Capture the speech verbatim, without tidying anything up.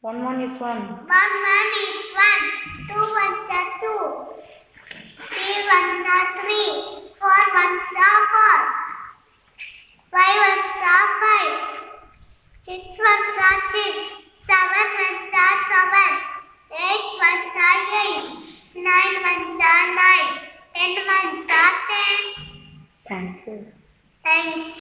One one is one. One one is one. Two ones are two. Three ones are three. Four ones are four. Five ones are five. Six ones are six. Seven ones are seven. Eight ones are eight. Nine ones are nine. Ten ones are ten. Thank you. Thank you.